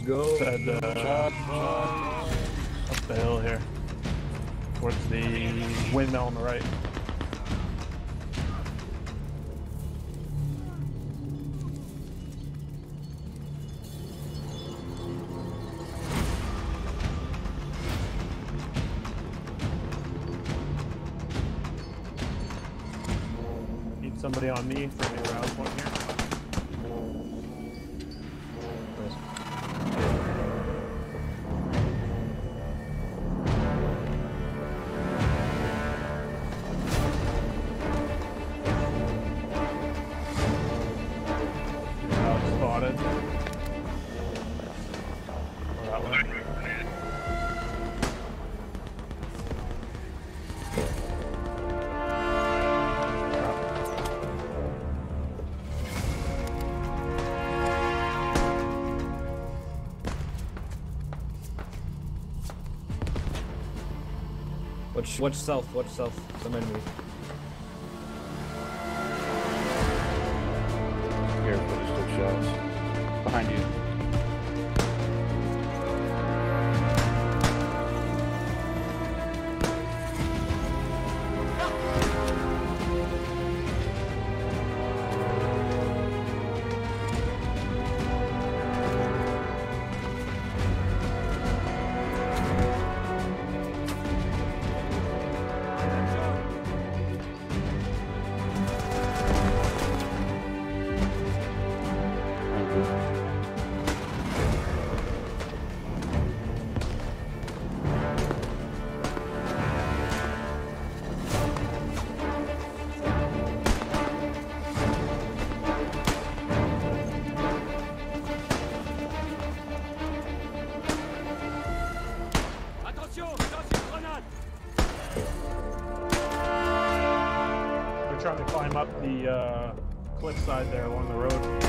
go. Said, up the hill here. Towards the windmill on the right. Need somebody on me for me around point here. Spotted. Oh, that one. Watch south, watch south. Some enemy. Careful, there's still shots. Behind you. They're trying to climb up the cliffside there along the road.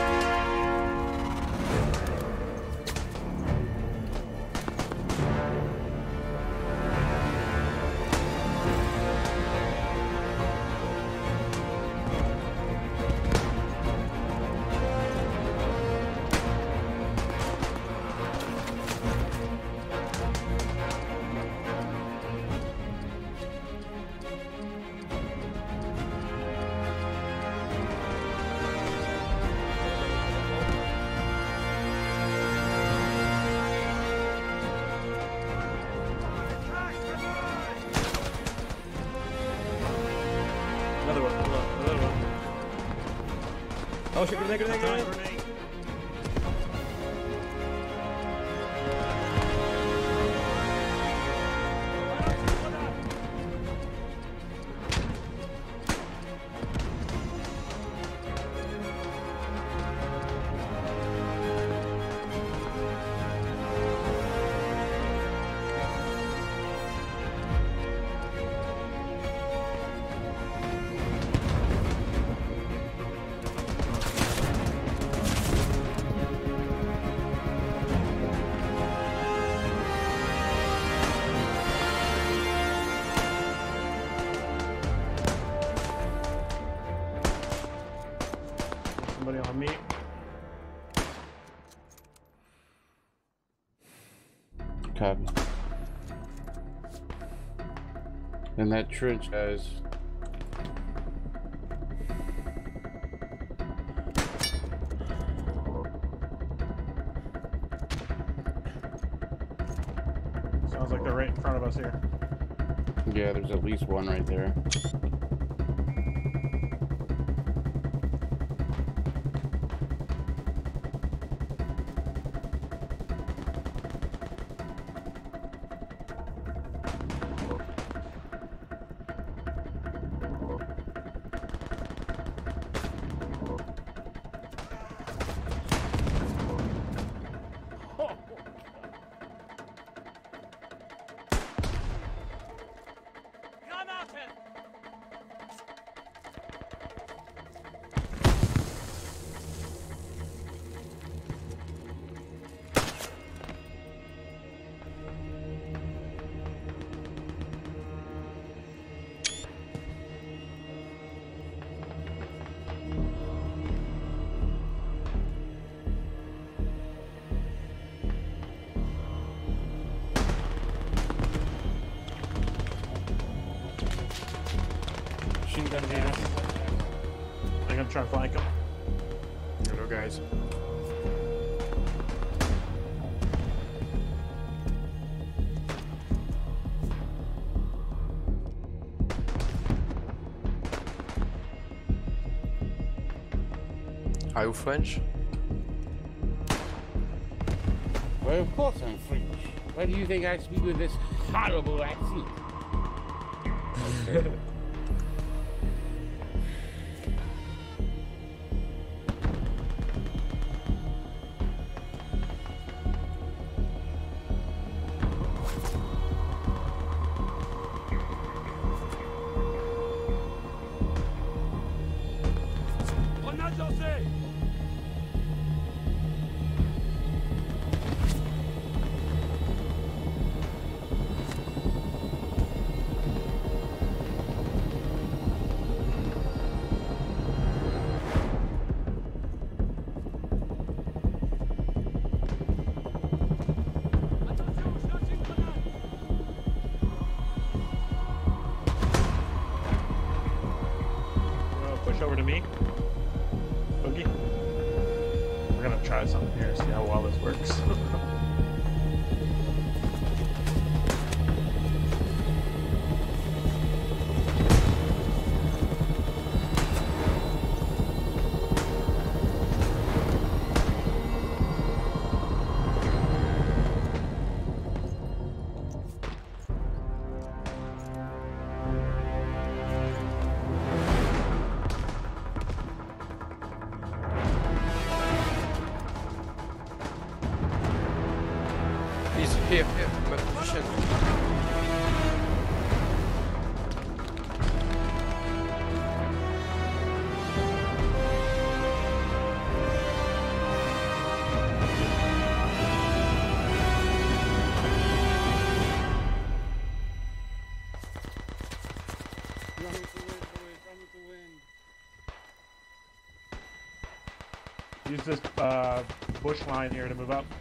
Another one, another one. Oh shit, grenade. Somebody on me. Copy. In that trench, guys. Sounds like they're right in front of us here. Yeah, there's at least one right there. machine gun gas. I'm gonna try and flank him. Hello, guys. Are you French? Well, of course I'm French. Why do you think I speak with this horrible accent? Push over to me. Boogie. We're gonna try something here, see how well this works. He's here, my position. Run with the wind, boys. Run with the wind. Use this bush line here to move up.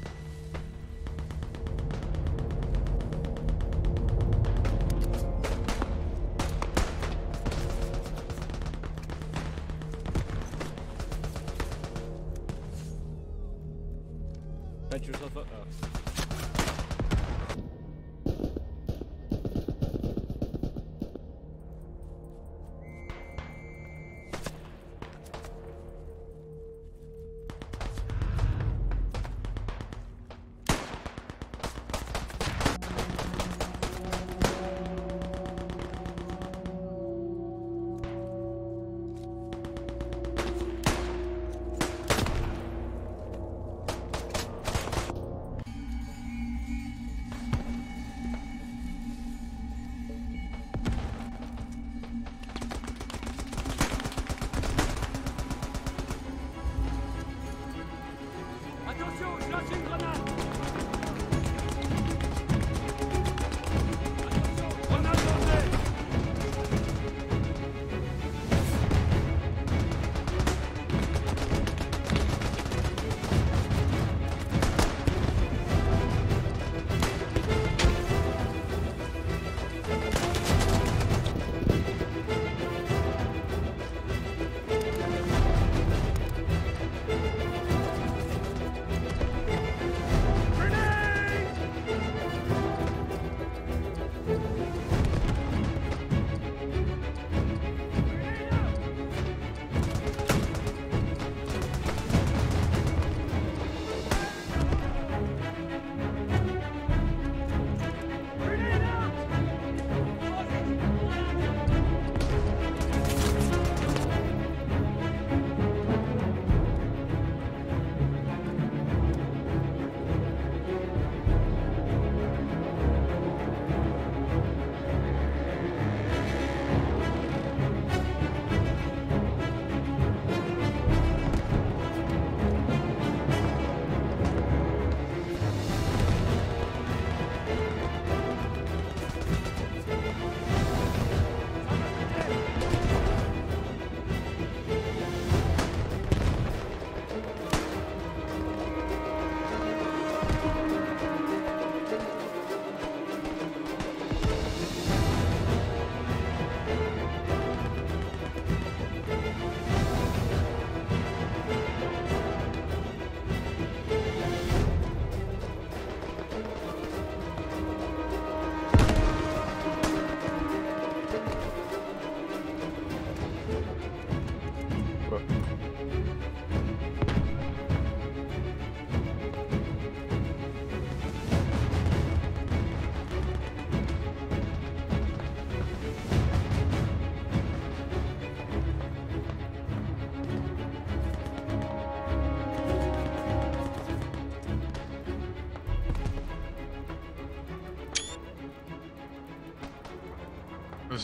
Bench yourself up. Oh.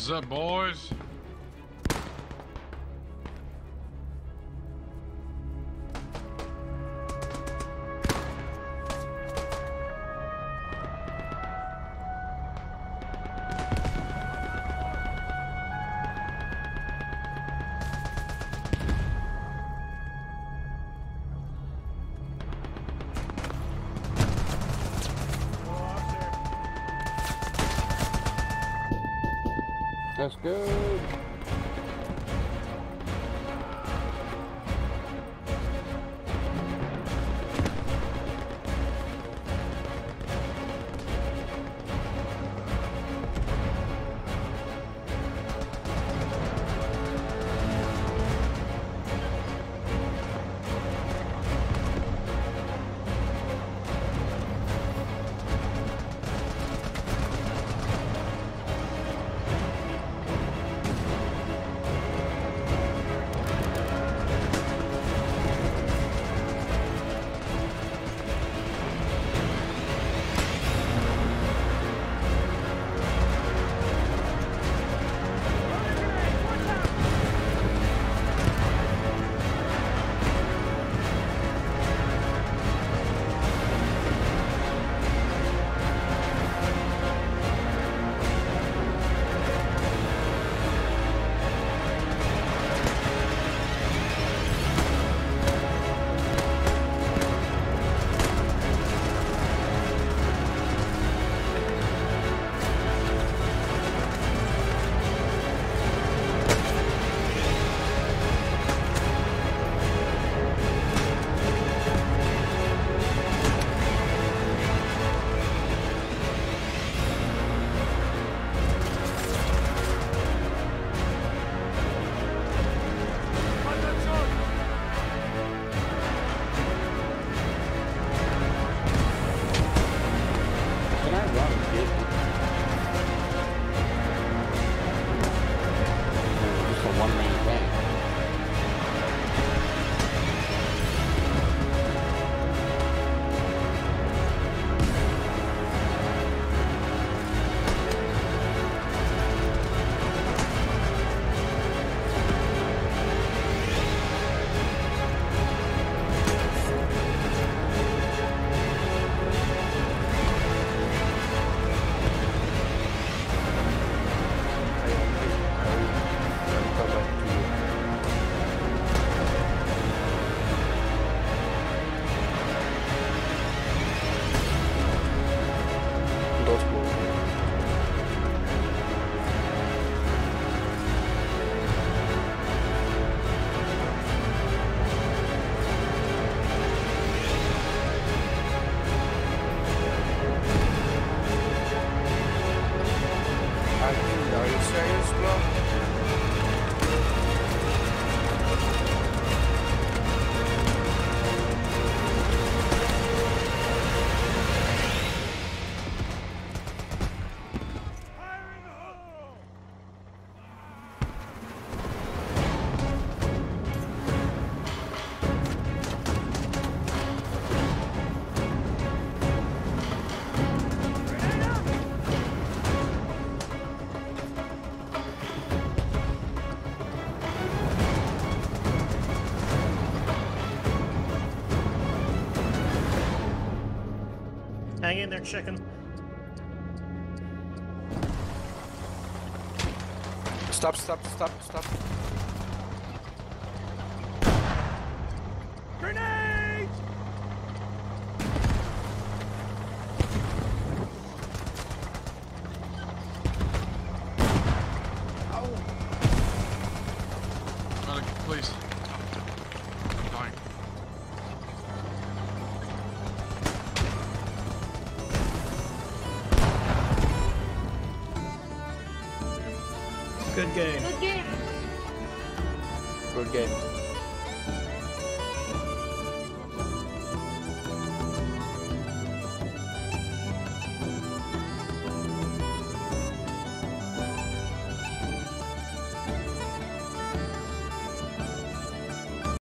What's up, boys? That's good. Are you serious, bro? Hang in there, chicken. Stop. Grenade! Medic, please. I'm dying. Good game. Good game.